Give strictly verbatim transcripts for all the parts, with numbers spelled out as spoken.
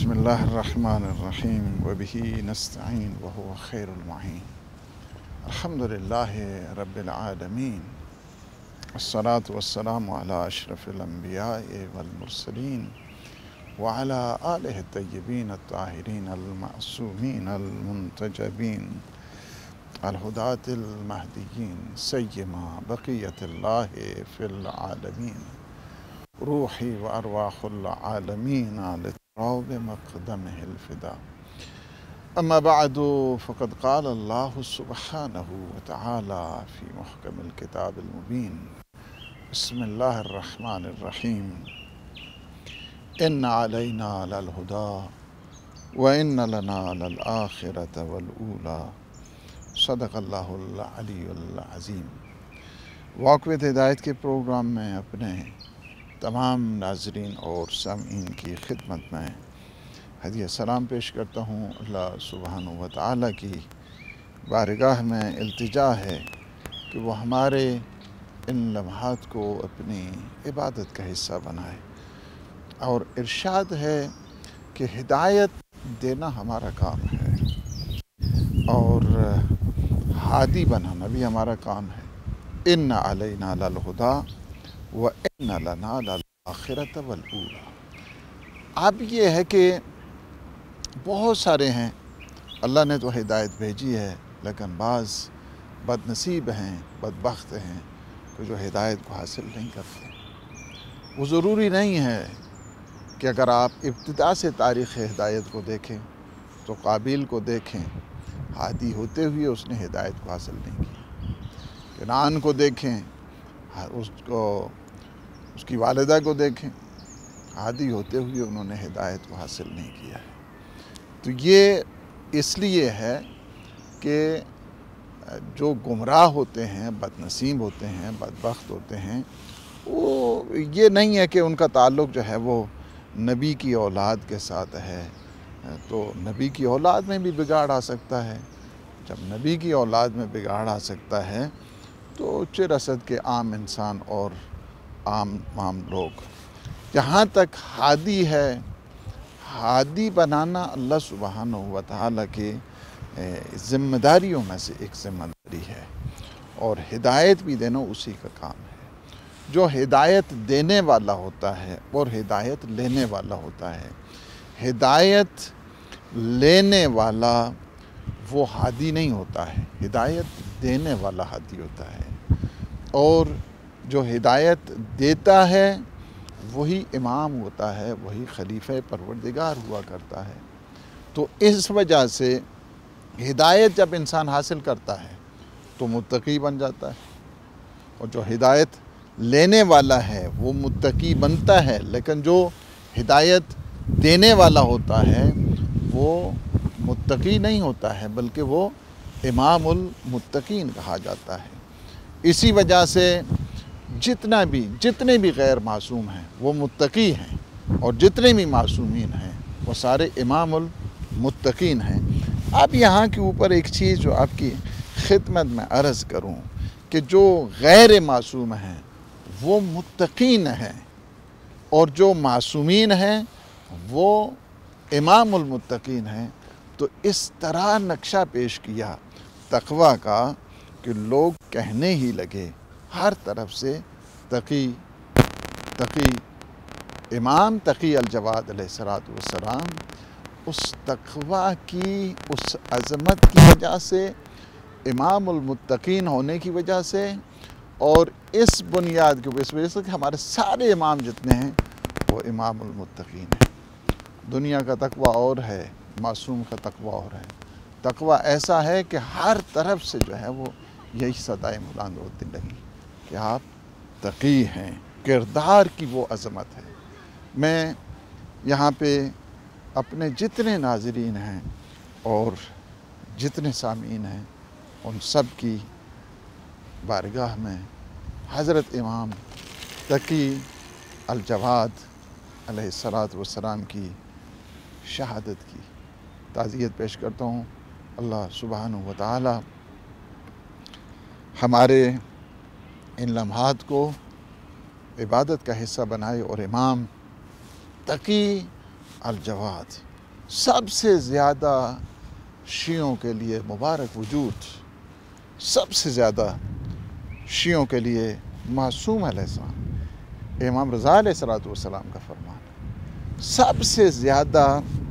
بسم الله الرحمن الرحيم وبه نستعين وهو خير المعين. الحمد لله رب العالمين، الصلاة والسلام على أشرف الأنبياء والمرسلين وعلى آله الطيبين الطاهرين المعصومين المنتجبين الهداة المهديين، سيما بقية الله في العالمين، روحي وأرواح العالمين لتراب مقدمه الفداء. أما بعد، فقد قال الله سبحانه وتعالى في محكم الكتاب المبين: بسم الله الرحمن الرحيم، إن علينا للهدى وإن لنا للآخرة والأولى، صدق اللہ العلی العظیم۔ واک وتھ ہدایت کے پروگرام میں اپنے تمام ناظرین اور سامعین کی خدمت میں ہدیہ سلام پیش کرتا ہوں۔ اللہ سبحانہ و تعالیٰ کی بارگاہ میں التجا ہے کہ وہ ہمارے ان لمحات کو اپنی عبادت کا حصہ بنائے، اور ارشاد ہے کہ ہدایت دینا ہمارا کام ہے اور ہادی بنانا بھی ہمارا کام ہے۔ ان علینا للہدی وان لنا للآخرۃ والاولی۔ اب یہ ہے کہ بہت سارے ہیں، اللہ نے تو ہدایت بھیجی ہے، لیکن بعض بد نصیب ہیں، بدبخت ہیں کہ جو ہدایت کو حاصل نہیں کرتے۔ وہ ضروری نہیں ہے کہ اگر آپ ابتدا سے تاریخ ہدایت کو دیکھیں تو قابیل کو دیکھیں، ہادی ہوتے ہوئے اس نے ہدایت کو حاصل نہیں کی۔ کنعان کو دیکھیں، اس کو اس کی والدہ کو دیکھیں، ہادی ہوتے ہوئے انہوں نے ہدایت کو حاصل نہیں کیا ہے۔ تو یہ اس لیے ہے کہ جو گمراہ ہوتے ہیں، بد نصیب ہوتے ہیں، بدبخت ہوتے ہیں، وہ یہ نہیں ہے کہ ان کا تعلق جو ہے وہ نبی کی اولاد کے ساتھ ہے۔ تو نبی کی اولاد میں بھی بگاڑ آ سکتا ہے۔ جب نبی کی اولاد میں بگاڑ آ سکتا ہے تو چرسد کے عام انسان اور عام عام لوگ، جہاں تک ہادی ہے، ہادی بنانا اللہ سبحانہ و تعالیٰ کی ذمہ داریوں میں سے ایک ذمہ داری ہے، اور ہدایت بھی دینا اسی کا کام ہے۔ جو ہدایت دینے والا ہوتا ہے اور ہدایت لینے والا ہوتا ہے، ہدایت لینے والا وہ ہادی نہیں ہوتا ہے، ہدایت دینے والا ہادی ہوتا ہے، اور جو ہدایت دیتا ہے وہی امام ہوتا ہے، وہی خلیفہ پروردگار ہوا کرتا ہے۔ تو اس وجہ سے ہدایت جب انسان حاصل کرتا ہے تو متقی بن جاتا ہے، اور جو ہدایت لینے والا ہے وہ متقی بنتا ہے، لیکن جو ہدایت دینے والا ہوتا ہے وہ متقی نہیں ہوتا ہے، بلکہ وہ امام المتقین کہا جاتا ہے۔ اسی وجہ سے جتنا بھی جتنے بھی غیر معصوم ہیں وہ متقی ہیں، اور جتنے بھی معصومین ہیں وہ سارے امام المتقین ہیں۔ اب یہاں کے اوپر ایک چیز جو آپ کی خدمت میں عرض کروں کہ جو غیر معصوم ہیں وہ متقین ہیں، اور جو معصومین ہیں وہ امام المتقین ہیں۔ تو اس طرح نقشہ پیش کیا تقویٰ کا کہ لوگ کہنے ہی لگے ہر طرف سے تقی تقی امام تقی الجواد علیہ السلام۔ اس تقویٰ کی، اس عظمت کی وجہ سے، امام المتقین ہونے کی وجہ سے، اور اس بنیاد کی وجہ سے کہ ہمارے سارے امام جتنے ہیں وہ امام المتقین ہیں۔ دنیا کا تقویٰ اور ہے، معصوم کا تقویٰ اور ہے۔ تقویٰ ایسا ہے کہ ہر طرف سے جو ہے وہ یہی صدائے بلند ہوتی لگی کہ آپ تقی ہیں، کردار کی وہ عظمت ہے۔ میں یہاں پہ اپنے جتنے ناظرین ہیں اور جتنے سامعین ہیں ان سب کی بارگاہ میں حضرت امام تقی الجواد علیہ الصلاۃ والسلام کی شہادت کی تعزیت پیش کرتا ہوں۔ اللہ سبحانہ و تعالی ہمارے ان لمحات کو عبادت کا حصہ بنائے، اور امام تقی الجواد سب سے زیادہ شیعوں کے لیے مبارک وجود، سب سے زیادہ شیعوں کے لیے معصوم علیہ السلام، امام رضا علیہ السلام کا فرمان، سب سے زیادہ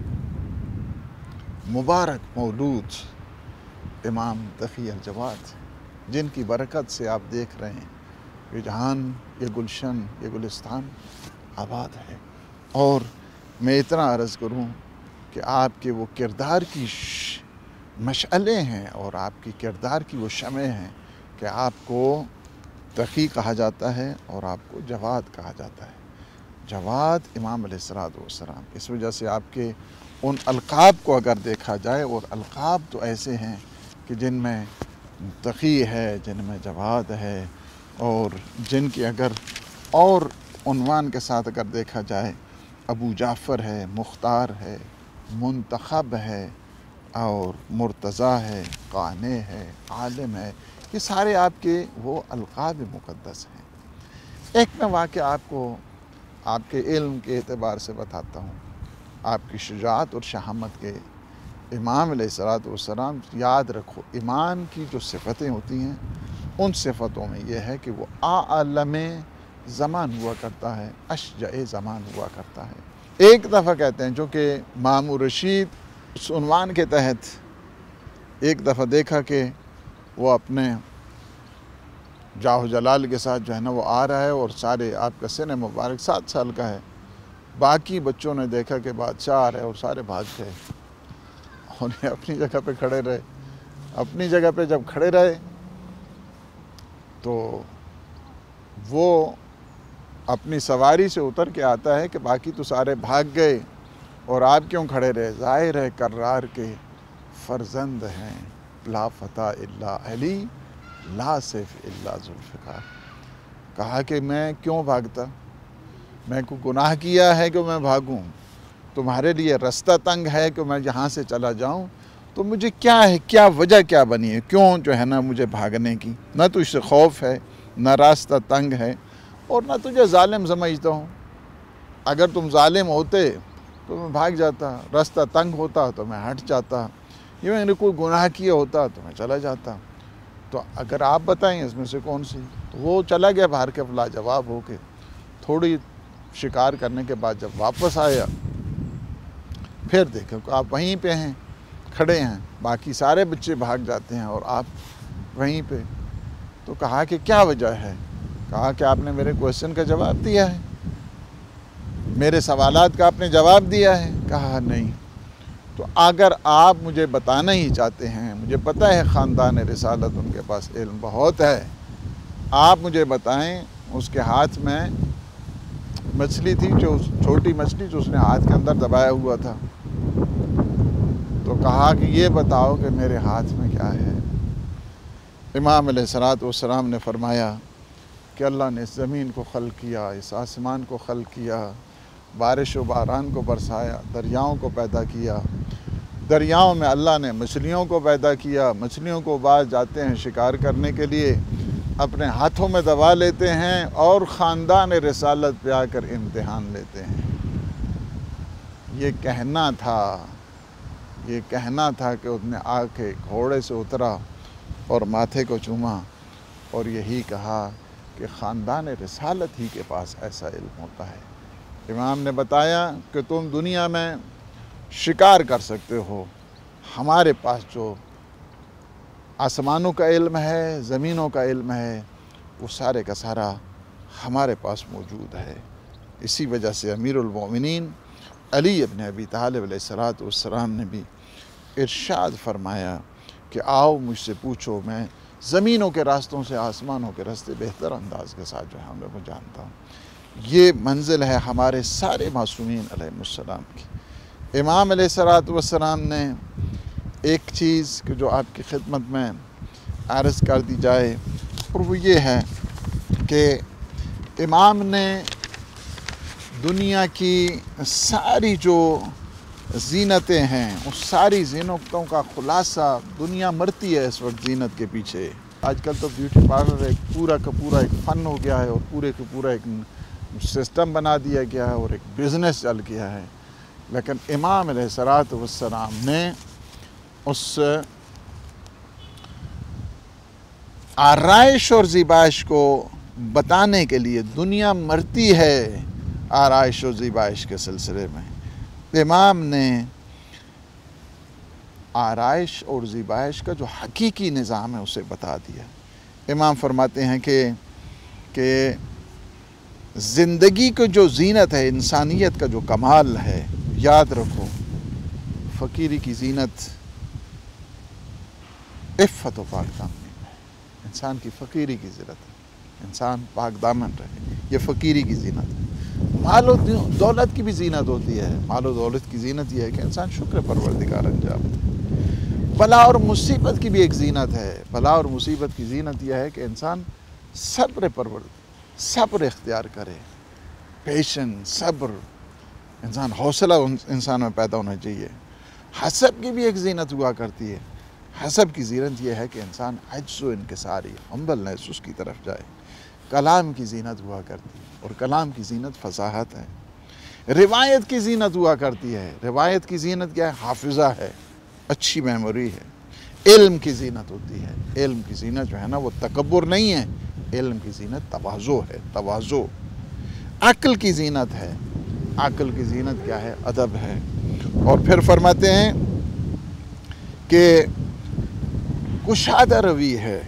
مبارک مولود امام تقی الجواد، جن کی برکت سے آپ دیکھ رہے ہیں یہ جہان، یہ گلشن، یہ گلستان آباد ہے۔ اور میں اتنا عرض کروں کہ آپ کے وہ کردار کی مشعلیں ہیں اور آپ کی کردار کی وہ شمعیں ہیں کہ آپ کو تقی کہا جاتا ہے اور آپ کو جواد کہا جاتا ہے۔ جواد امام علیہ الصلوۃ والسلام، اس وجہ سے آپ کے ان القاب کو اگر دیکھا جائے، اور القاب تو ایسے ہیں کہ جن میں تقی ہے، جن میں جواد ہے، اور جن کی اگر اور عنوان کے ساتھ اگر دیکھا جائے، ابو جعفر ہے، مختار ہے، منتخب ہے، اور مرتضیٰ ہے، قانع ہے، عالم ہے، یہ سارے آپ کے وہ القاب مقدس ہیں۔ ایک میں واقعہ آپ کو آپ کے علم کے اعتبار سے بتاتا ہوں، آپ کی شجاعت اور شہامت کے۔ امام علیہ الصلوۃ والسلام، یاد رکھو امام کی جو صفتیں ہوتی ہیں، ان صفتوں میں یہ ہے کہ وہ عالم زمان ہوا کرتا ہے، اشجع زمان ہوا کرتا ہے۔ ایک دفعہ کہتے ہیں، جو کہ مامون رشید اس عنوان کے تحت ایک دفعہ دیکھا کہ وہ اپنے جاہ و جلال کے ساتھ جو ہے نا وہ آ رہا ہے، اور سارے آپ کا سن مبارک سات سال کا ہے، باقی بچوں نے دیکھا کہ بادشاہ آ رہا ہے اور سارے بھاگ گئے، انہیں اپنی جگہ پہ کھڑے رہے۔ اپنی جگہ پہ جب کھڑے رہے تو وہ اپنی سواری سے اتر کے آتا ہے کہ باقی تو سارے بھاگ گئے اور آپ کیوں کھڑے رہے؟ ظاہر ہے کرار کے فرزند ہیں، لا فتح الا علی، لا سیف الا ذوالفقار۔ کہا کہ میں کیوں بھاگتا؟ میں کو گناہ کیا ہے کہ میں بھاگوں؟ تمہارے لیے رستہ تنگ ہے کہ میں یہاں سے چلا جاؤں؟ تو مجھے کیا ہے، کیا وجہ کیا بنی ہے، کیوں جو ہے نا مجھے بھاگنے کی؟ نہ تو اس سے خوف ہے، نہ راستہ تنگ ہے، اور نہ تجھے ظالم سمجھتا ہوں۔ اگر تم ظالم ہوتے تو میں بھاگ جاتا، راستہ تنگ ہوتا تو میں ہٹ جاتا، یہ میں نے کوئی گناہ کیا ہوتا تو میں چلا جاتا۔ تو اگر آپ بتائیں اس میں سے کون سی؟ تو وہ چلا گیا باہر کے لاجواب ہو کے۔ تھوڑی شکار کرنے کے بعد جب واپس آیا، پھر دیکھو کہ آپ وہیں پہ ہیں، کھڑے ہیں، باقی سارے بچے بھاگ جاتے ہیں اور آپ وہیں پہ۔ تو کہا کہ کیا وجہ ہے؟ کہا کہ آپ نے میرے کویشچن کا جواب دیا ہے، میرے سوالات کا آپ نے جواب دیا ہے۔ کہا نہیں۔ تو اگر آپ مجھے بتانا ہی چاہتے ہیں، مجھے پتہ ہے خاندان رسالت ان کے پاس علم بہت ہے، آپ مجھے بتائیں۔ اس کے ہاتھ میں مچھلی تھی، جو چھوٹی مچھلی جو اس نے ہاتھ کے اندر دبایا ہوا تھا۔ تو کہا کہ یہ بتاؤ کہ میرے ہاتھ میں کیا ہے؟ امام علیہ الصلوۃ والسلام نے فرمایا کہ اللہ نے اس زمین کو خلق کیا، اس آسمان کو خلق کیا، بارش و باران کو برسایا، دریاؤں کو پیدا کیا، دریاؤں میں اللہ نے مچھلیوں کو پیدا کیا، مچھلیوں کو بعض جاتے ہیں شکار کرنے کے لیے، اپنے ہاتھوں میں دبا لیتے ہیں اور خاندان رسالت پہ آ کر امتحان لیتے ہیں۔ یہ کہنا تھا یہ کہنا تھا کہ اس نے آ کے گھوڑے سے اترا اور ماتھے کو چوما اور یہی کہا کہ خاندان رسالت ہی کے پاس ایسا علم ہوتا ہے۔ امام نے بتایا کہ تم دنیا میں شکار کر سکتے ہو، ہمارے پاس جو آسمانوں کا علم ہے، زمینوں کا علم ہے، وہ سارے کا سارا ہمارے پاس موجود ہے۔ اسی وجہ سے امیر المومنین علی ابن ابی طالب علیہ الصلوۃ والسلام نے بھی ارشاد فرمایا کہ آؤ مجھ سے پوچھو، میں زمینوں کے راستوں سے آسمانوں کے راستے بہتر انداز کے ساتھ جو ہے ہم لوگ جانتا ہوں۔ یہ منزل ہے ہمارے سارے معصومین علیہ السلام کی۔ امام علیہ الصلوۃ والسلام نے ایک چیز کہ جو آپ کی خدمت میں عرض کر دی جائے، اور وہ یہ ہے کہ امام نے دنیا کی ساری جو زینتیں ہیں، اس ساری زینتوں کا خلاصہ، دنیا مرتی ہے اس وقت زینت کے پیچھے۔ آج کل تو بیوٹی پارلر ایک پورا کا پورا ایک فن ہو گیا ہے، اور پورے کا پورا ایک سسٹم بنا دیا گیا ہے، اور ایک بزنس چل گیا ہے لیکن امام علیہ الصلوۃ والسلام نے اس آرائش اور زیبائش کو بتانے کے لیے، دنیا مرتی ہے آرائش و زیبائش کے سلسلے میں، امام نے آرائش اور زیبائش کا جو حقیقی نظام ہے اسے بتا دیا۔ امام فرماتے ہیں کہ کہ زندگی کو جو زینت ہے، انسانیت کا جو کمال ہے، یاد رکھو فقیری کی زینت عفت و پاک دامنی ہے۔ انسان کی فقیری کی زینت ہے، انسان پاک دامن رہے، یہ فقیری کی زینت ہے۔ مال و دولت کی بھی زینت ہوتی ہے، مال و دولت کی زینت یہ ہے کہ انسان شکر پروردگار انجام دے۔ بلا اور مصیبت کی بھی ایک زینت ہے، بلا اور مصیبت کی زینت یہ ہے کہ انسان صبر پرور صبر اختیار کرے، پیشنس، صبر، انسان حوصلہ انسان میں پیدا ہونا چاہیے۔ حسب کی بھی ایک زینت ہوا کرتی ہے، حسب کی زینت یہ ہے کہ انسان عجز و انکساری، ہمبلنس اس کی طرف جائے۔ کلام کی زینت ہوا کرتی ہے، اور کلام کی زینت فصاحت ہے۔ روایت کی زینت ہوا کرتی ہے، روایت کی زینت کیا ہے؟ حافظہ ہے، اچھی میموری ہے۔ علم کی زینت ہوتی ہے، علم کی زینت جو ہے نا وہ تکبر نہیں ہے، علم کی زینت تواضع ہے، تواضع۔ عقل کی زینت ہے، عقل کی زینت کیا ہے؟ ادب ہے۔ اور پھر فرماتے ہیں کہ کشادہ روی ہے،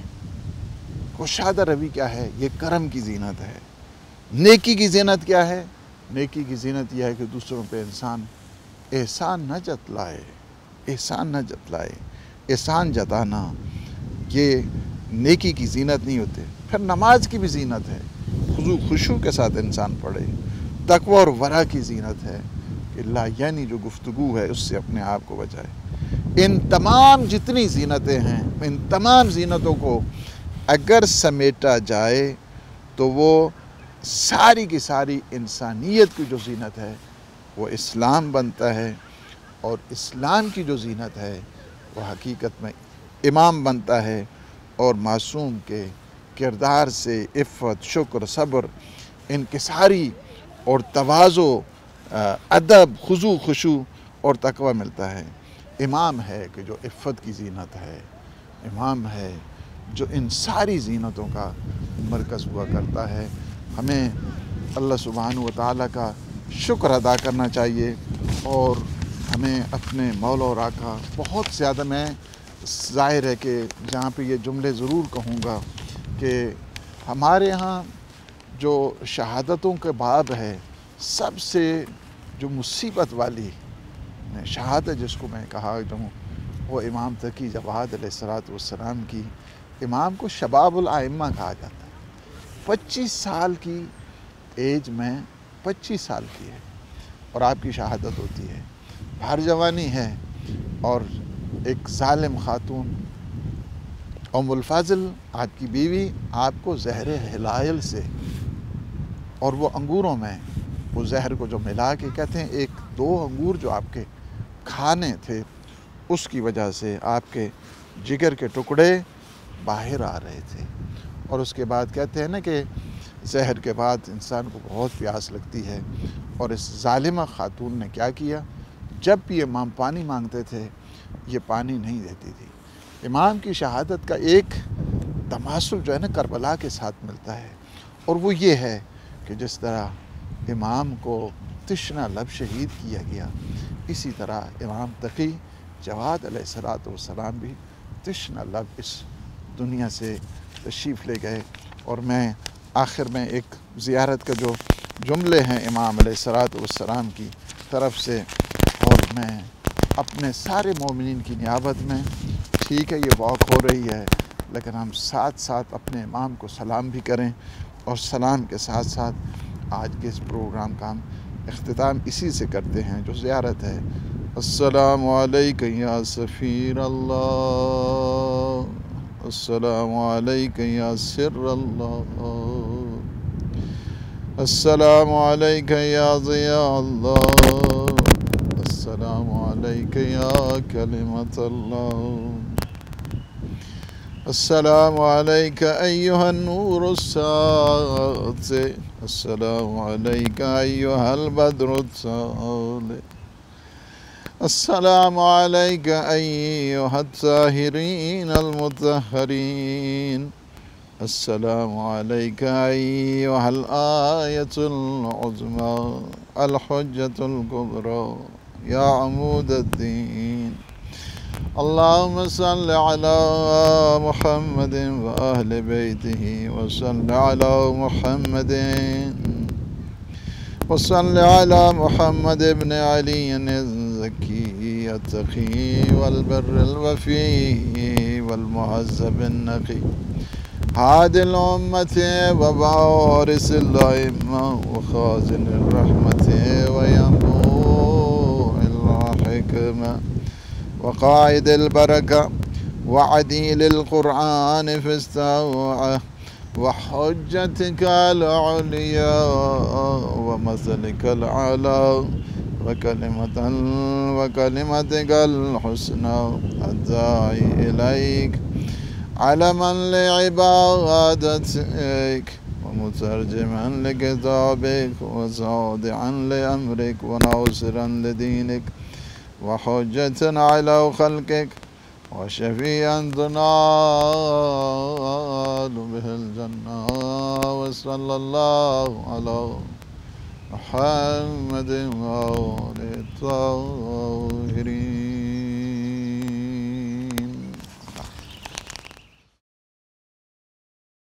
کشادہ روی کیا ہے؟ یہ کرم کی زینت ہے۔ نیکی کی زینت کیا ہے؟ نیکی کی زینت یہ ہے کہ دوسروں پہ انسان احسان نہ جتلائے، احسان نہ جتلائے، احسان جتانا یہ نیکی کی زینت نہیں ہوتے۔ پھر نماز کی بھی زینت ہے، خضوع خشوع کے ساتھ انسان پڑھے۔ تقوی اور ورع کی زینت ہے کہ لا یعنی جو گفتگو ہے اس سے اپنے آپ کو بچائے۔ ان تمام جتنی زینتیں ہیں، ان تمام زینتوں کو اگر سمیٹا جائے تو وہ ساری کی ساری انسانیت کی جو زینت ہے وہ اسلام بنتا ہے، اور اسلام کی جو زینت ہے وہ حقیقت میں امام بنتا ہے، اور معصوم کے کردار سے عفت، شکر، صبر، انکساری اور تواضع، ادب، خضوع خشوع اور تقوی ملتا ہے۔ امام ہے کہ جو عفت کی زینت ہے، امام ہے جو ان ساری زینتوں کا مرکز ہوا کرتا ہے۔ ہمیں اللہ سبحانہ و تعالیٰ کا شکر ادا کرنا چاہیے، اور ہمیں اپنے مولا اور آقا بہت زیادہ، میں ظاہر ہے کہ جہاں پہ یہ جملے ضرور کہوں گا کہ ہمارے ہاں جو شہادتوں کے باب ہے، سب سے جو مصیبت والی شہادت جس کو میں کہا ہوں وہ امام تقی جواد علیہ الصلوۃ والسلام کی۔ امام کو شباب الائمہ کہا جاتا ہے۔ پچیس سال کی ایج میں، پچیس سال کی ہے اور آپ کی شہادت ہوتی ہے، بھر جوانی ہے، اور ایک ظالم خاتون ام الفاضل آپ کی بیوی آپ کو زہر ہلائل سے، اور وہ انگوروں میں وہ زہر کو جو ملا کے کہتے ہیں ایک دو انگور جو آپ کے کھانے تھے اس کی وجہ سے آپ کے جگر کے ٹکڑے باہر آ رہے تھے، اور اس کے بعد کہتے ہیں نا کہ زہر کے بعد انسان کو بہت پیاس لگتی ہے، اور اس ظالمہ خاتون نے کیا کیا؟ جب بھی امام پانی مانگتے تھے یہ پانی نہیں دیتی تھی۔ امام کی شہادت کا ایک تماثل جو ہے نا کربلا کے ساتھ ملتا ہے، اور وہ یہ ہے کہ جس طرح امام کو تشنہ لب شہید کیا گیا، اسی طرح امام تقی جواد علیہ الصلوۃ والسلام بھی تشنہ لب اس دنیا سے تشریف لے گئے۔ اور میں آخر میں ایک زیارت کا جو جملے ہیں امام علیہ الصلوۃ والسلام کی طرف سے، اور میں اپنے سارے مومنین کی نیابت میں، ٹھیک ہے یہ واک ہو رہی ہے لیکن ہم ساتھ ساتھ اپنے امام کو سلام بھی کریں، اور سلام کے ساتھ ساتھ آج کے اس پروگرام کا ہم اختتام اسی سے کرتے ہیں جو زیارت ہے۔ السلام علیکہ یا سفیر اللہ، السلام علیکہ یا سر اللہ، السلام علیکہ یا ضیاء اللہ، السلام علیکہ یا کلمۃ اللہ، السلام علیکہ ایہا النور الساطع، السلام علیکہ ایہا البدر الطالع، السلام عليك أيها الطاهرين المطهرين. السلام عليك أيها الآية العظمى الحجة الكبرى يا عمود الدين. اللهم صل على محمد وأهل بيته، وصل على محمد وصل على محمد بن علي الزكي التقي والبر الوفي والمهذب النقي، هادي الأمة ووارث الأئمة وخازن الرحمة وينبوع الحكمة وقائد البركة وعديل القرآن في السوعة وحجتك العليا ومثلك العلى وكلمة وكلمتك الحسنى الداعي إليك علما لعبادتك ومترجما لكتابك وصادعا لأمرك وناصرا لدينك وحجة على خلقك وشفيعا تنال به الجنة. وصلى الله على محمد وآله الطاهرين.